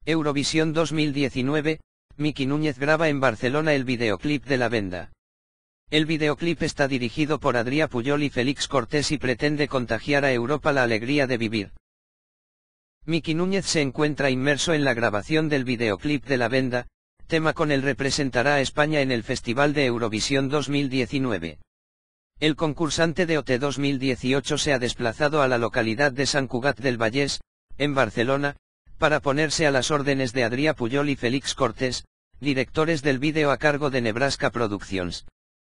Eurovisión 2019, Miki Núñez graba en Barcelona el videoclip de La Venda. El videoclip está dirigido por Adrià Pujol y Félix Cortés y pretende contagiar a Europa la alegría de vivir. Miki Núñez se encuentra inmerso en la grabación del videoclip de La Venda, tema con el representará a España en el Festival de Eurovisión 2019. El concursante de OT 2018 se ha desplazado a la localidad de Sant Cugat del Vallès, en Barcelona, para ponerse a las órdenes de Adrià Pujol y Félix Cortés, directores del vídeo a cargo de Nebraska Productions.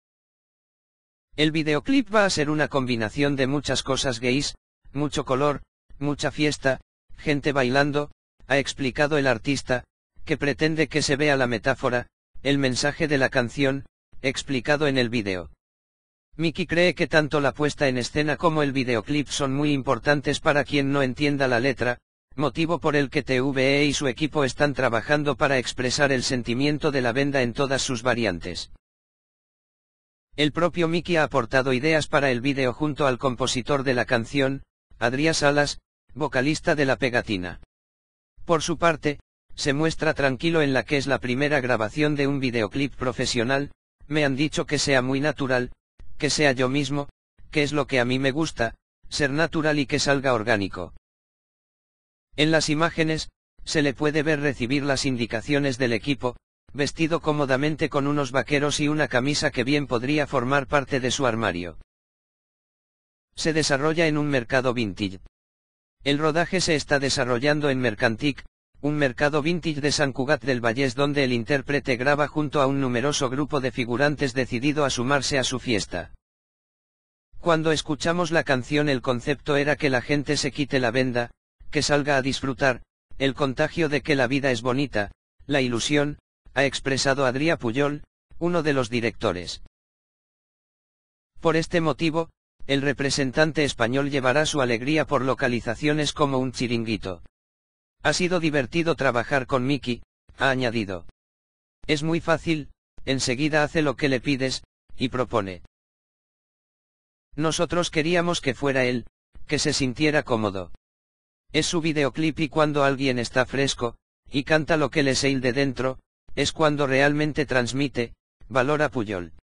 El videoclip va a ser una combinación de muchas cosas gays, mucho color, mucha fiesta, gente bailando, ha explicado el artista, que pretende que se vea la metáfora, el mensaje de la canción, explicado en el vídeo. Miki cree que tanto la puesta en escena como el videoclip son muy importantes para quien no entienda la letra, motivo por el que TVE y su equipo están trabajando para expresar el sentimiento de La Venda en todas sus variantes. El propio Miki ha aportado ideas para el vídeo junto al compositor de la canción, Adrià Salas, vocalista de La Pegatina. Por su parte, se muestra tranquilo en la que es la primera grabación de un videoclip profesional, me han dicho que sea muy natural, que sea yo mismo, que es lo que a mí me gusta, ser natural y que salga orgánico. En las imágenes, se le puede ver recibir las indicaciones del equipo, vestido cómodamente con unos vaqueros y una camisa que bien podría formar parte de su armario. Se desarrolla en un mercado vintage. El rodaje se está desarrollando en Mercantic, un mercado vintage de Sant Cugat del Vallès donde el intérprete graba junto a un numeroso grupo de figurantes decidido a sumarse a su fiesta. Cuando escuchamos la canción el concepto era que la gente se quite la venda, que salga a disfrutar, el contagio de que la vida es bonita, la ilusión, ha expresado Adrià Pujol, uno de los directores. Por este motivo, el representante español llevará su alegría por localizaciones como un chiringuito. Ha sido divertido trabajar con Miki, ha añadido. Es muy fácil, enseguida hace lo que le pides, y propone. Nosotros queríamos que fuera él, que se sintiera cómodo. Es su videoclip y cuando alguien está fresco, y canta lo que le sale de dentro, es cuando realmente transmite, valora Pujol.